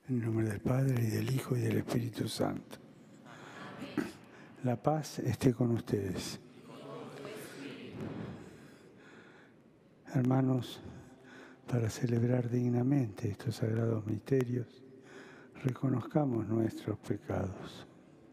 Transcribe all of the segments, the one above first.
En el nombre del Padre, y del Hijo, y del Espíritu Santo. La paz esté con ustedes. Hermanos, para celebrar dignamente estos sagrados misterios, reconozcamos nuestros pecados.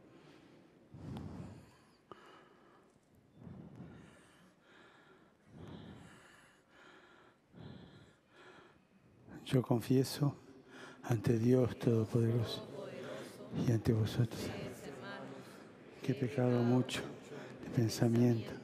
Yo confieso ante Dios Todopoderoso y ante vosotros que he pecado mucho de pensamiento,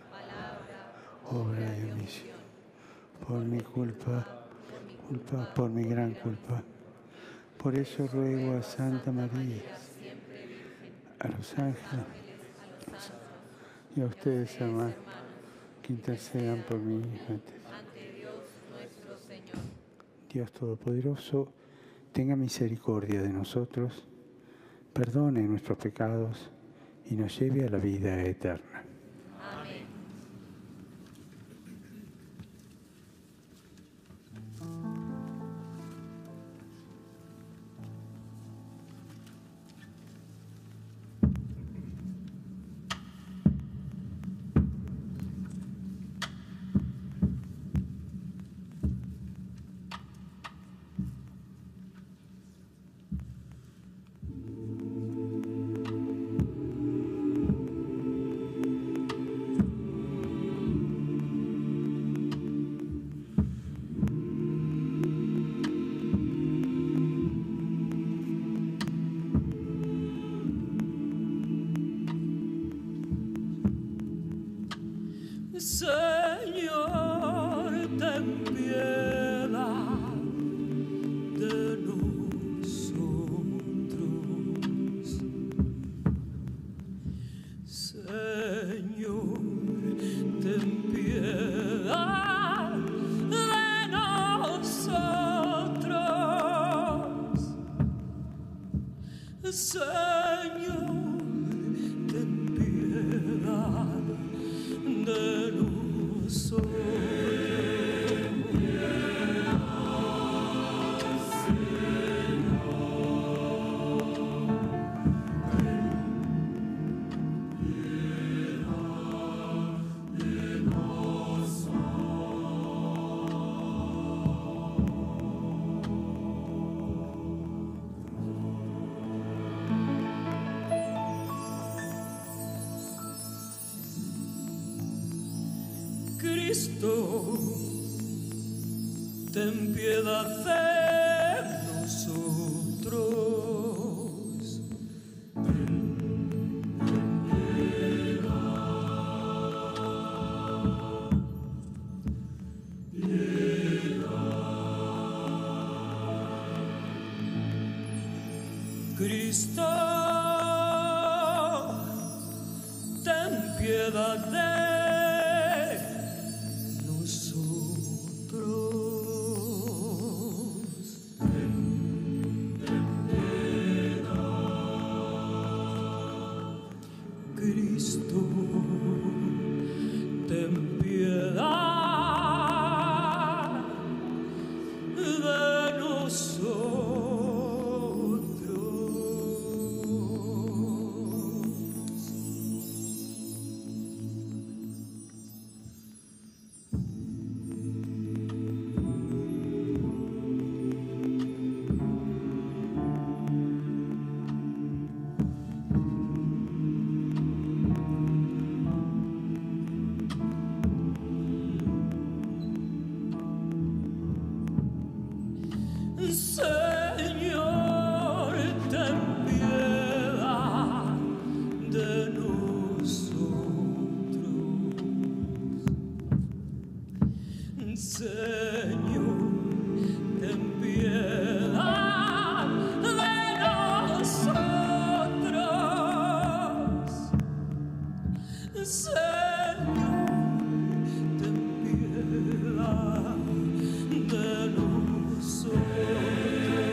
obra y omisión, por mi culpa, por mi gran culpa. Por eso ruego a Santa María, a los ángeles y a ustedes, hermanos, que intercedan por mí ante Dios nuestro Señor. Dios Todopoderoso, tenga misericordia de nosotros, perdone nuestros pecados y nos lleve a la vida eterna. Amén. Señor, ten piedad de nosotros. Señor, ten piedad de nosotros. Señor, ten piedad de nosotros. Cristo, ten piedad de nosotros. Cristo, ten piedad de Cristo, ten piedad de nosotros. Señor, ten piedad de nosotros. Señor, ten piedad de nosotros. Señor, ten piedad de nosotros.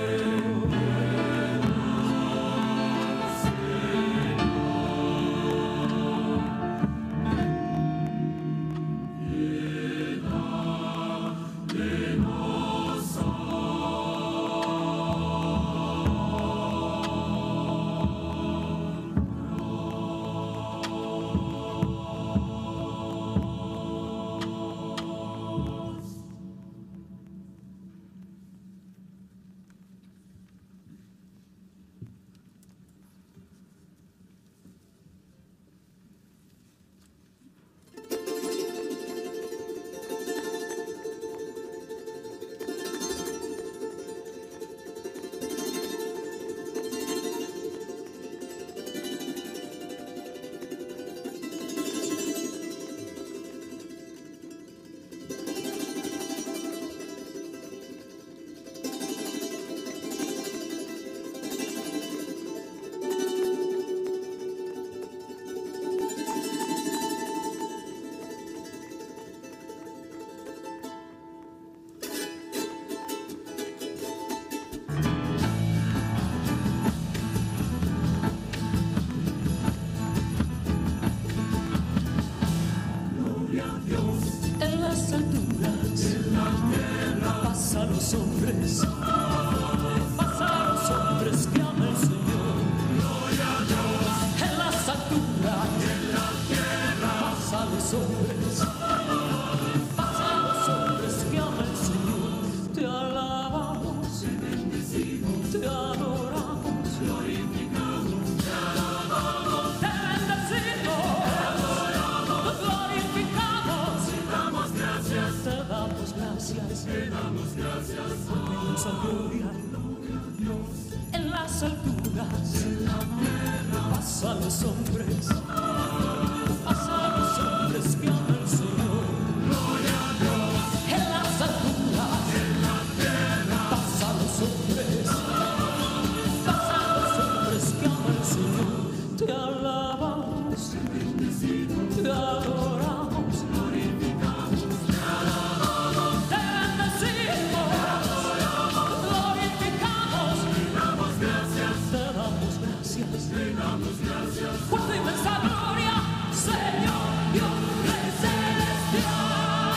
hombres, paz a los hombres que ama el Señor. Gloria a Dios. En las alturas y en la tierra, paz a los hombres, paz a los hombres que ama el Señor. Te alabamos, te bendecimos, te adoramos, glorificamos, te alabamos, te bendecimos, te adoramos, glorificamos, te damos gracias, te damos gracias, te damos gracias, inmensa gloria en las alturas, en la tierra, paz a los hombres, paz a los hombres que ama el Señor. Gloria a Dios. En las alturas, en la tierra, paz a los hombres, paz a los hombres que ama el Señor. Te alabamos, te bendecimos, te adoramos, glorificamos, te alabamos, te bendecimos, te adoramos, glorificamos, te damos gracias, te damos gracias, te damos gracias. Fuerte inmensa gloria, Señor Dios Rey celestial.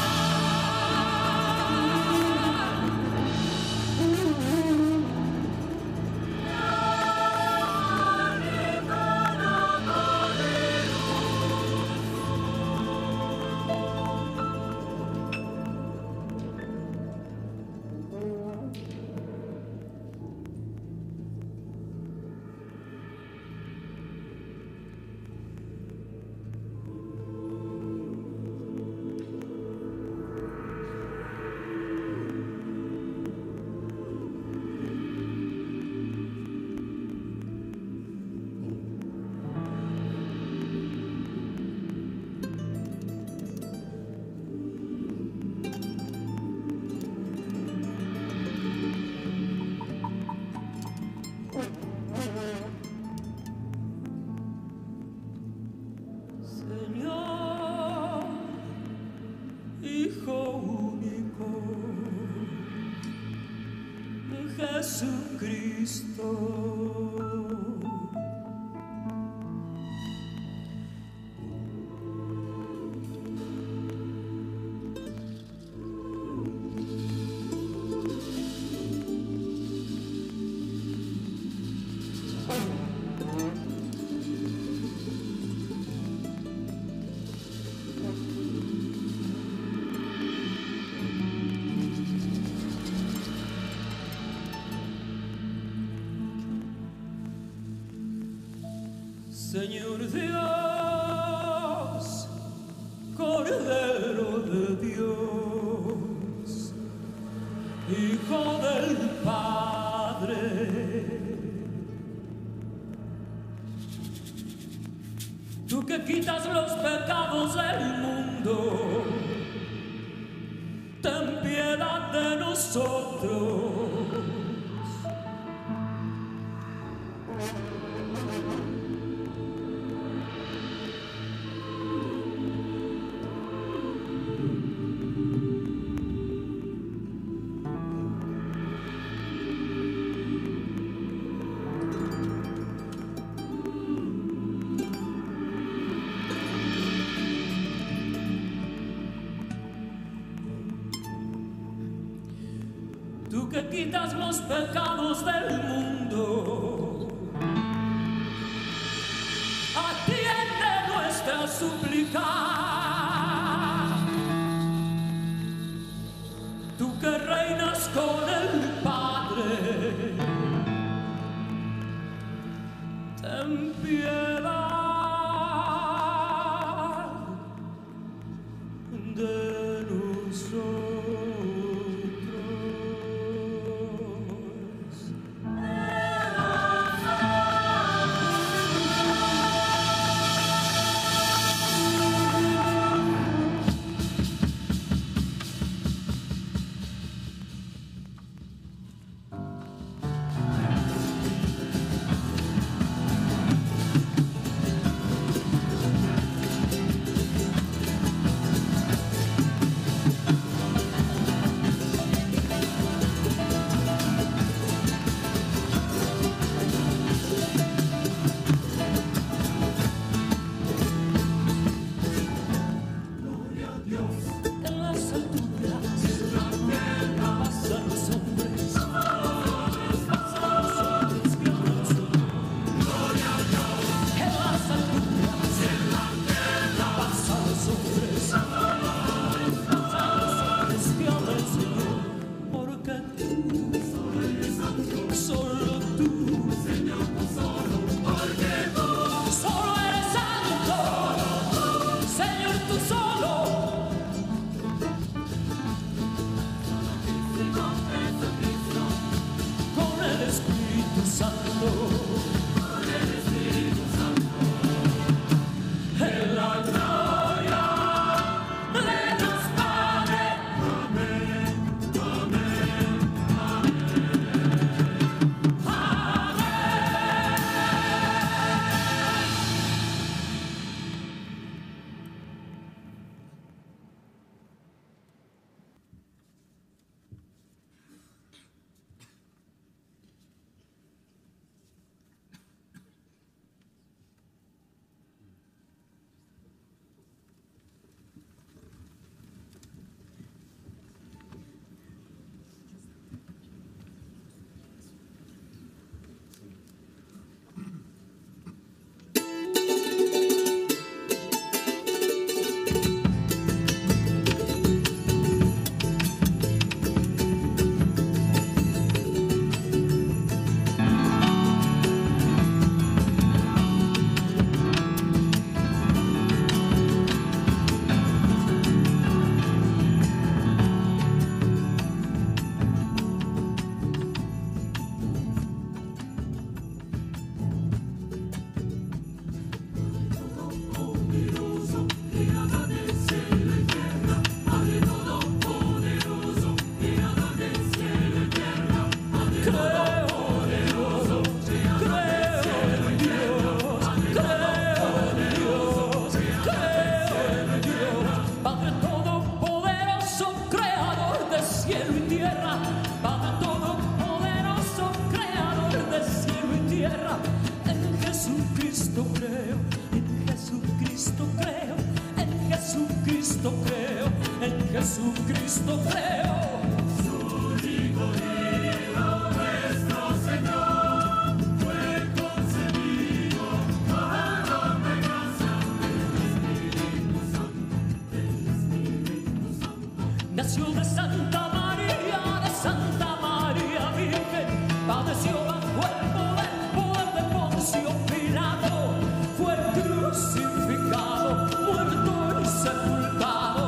Señor, Hijo único de Jesucristo, Señor Dios, Cordero de Dios, Hijo del Padre, tú que quitas los pecados del mundo, ten piedad de nosotros. Tú que quitas los pecados del mundo, atiende nuestra súplica. Tú que reinas con el Padre, ten piedad de nosotros. Espíritu Santo. En la gloria de Dios Padre. Amén, amén, amén. Jesucristo creo. Su Hijo nuestro Señor fue concebido bajo la gracia del Espíritu Santo. Nació de Santa María Virgen, padeció bajo el poder de Poncio Pilato, fue crucificado, muerto y sepultado.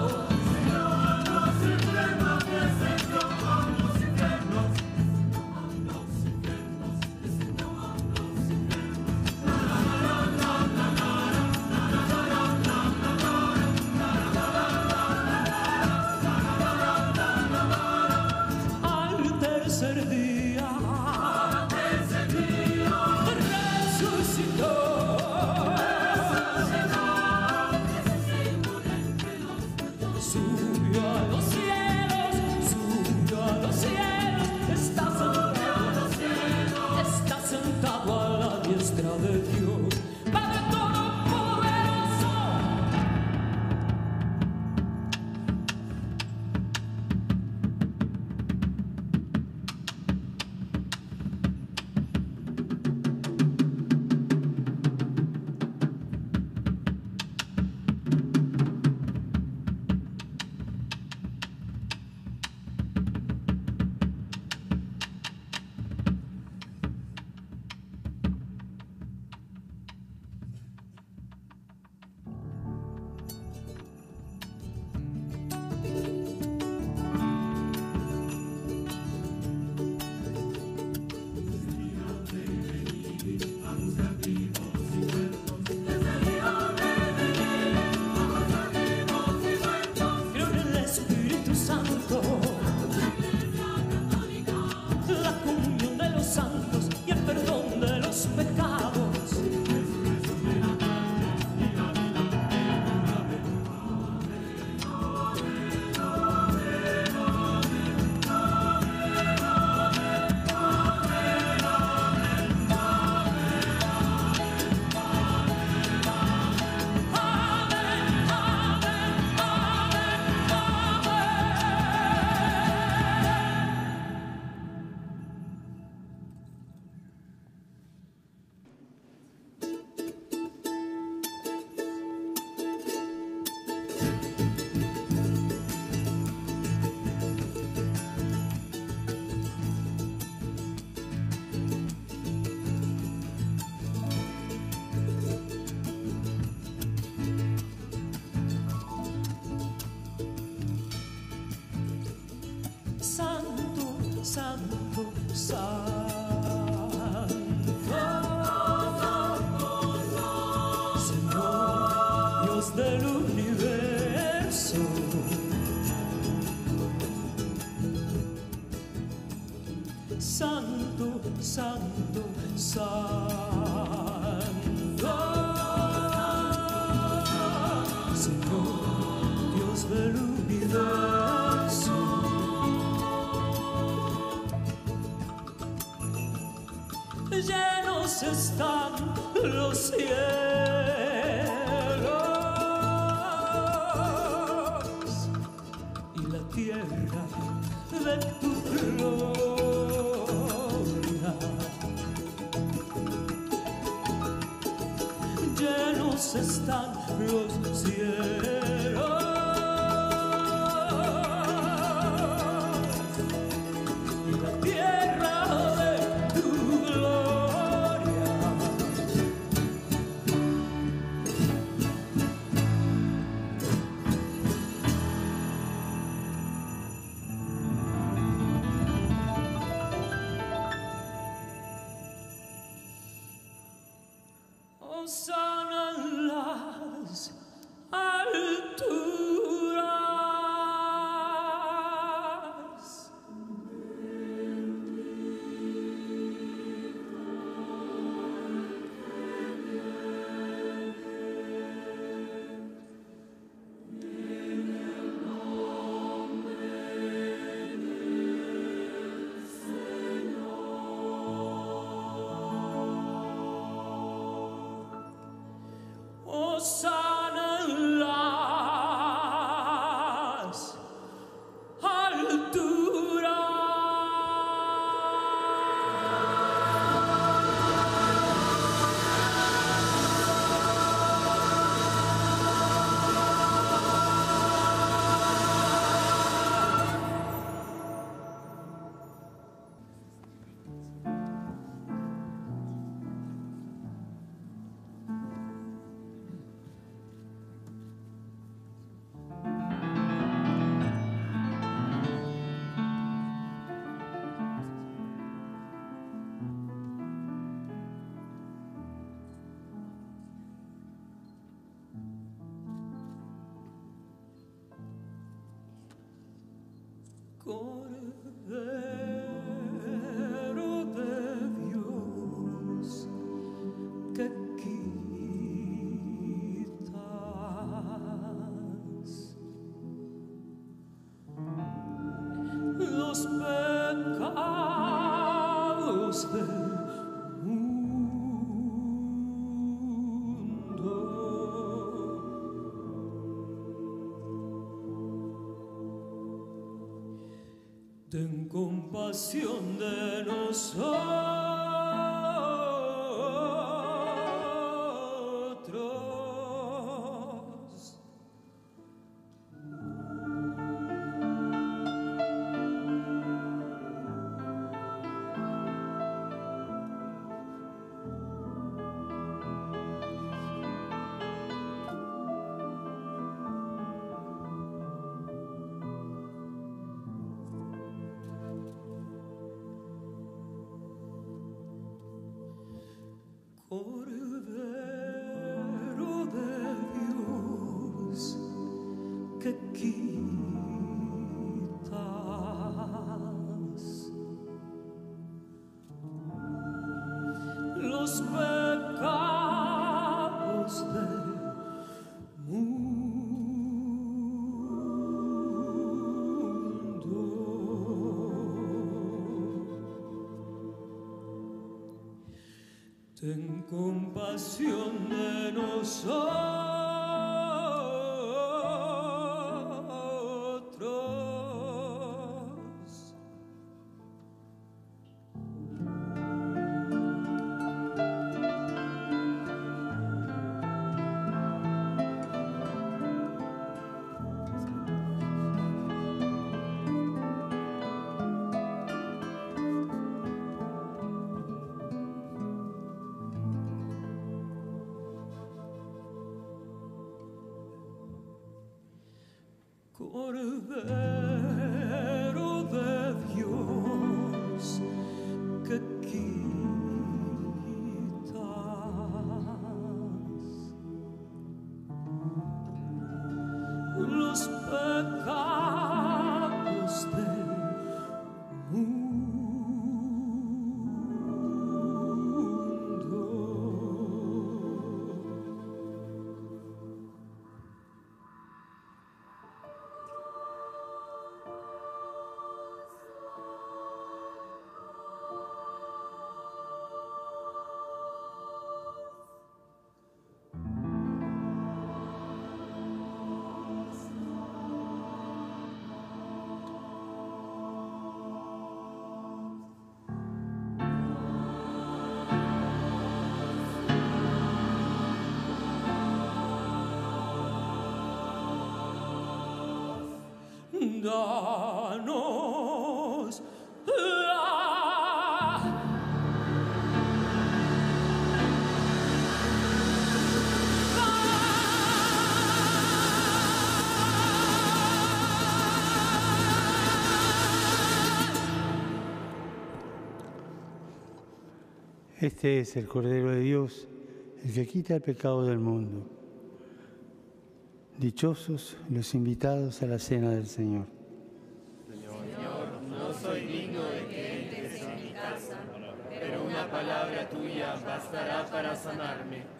santo, santo, Señor, Dios del universo. Llenos están los cielos y la tierra de tu gloria. Llenos están los cielos y la tierra de tu gloria. Hosana en las alturas. Hosana en las alturas. Cordero de Dios, que quitas los pecados del mundo. Ten compasión de nosotros. Cordero de Dios, que quitas los pecados del mundo. Ten compasión de nosotros. Cordero de Dios, que quitas los pecados del mundo. danos Este es el Cordero de Dios, el que quita el pecado del mundo. Dichosos los invitados a la cena del Señor. Señor, no soy digno de que entres en mi casa, pero una palabra tuya bastará para sanarme.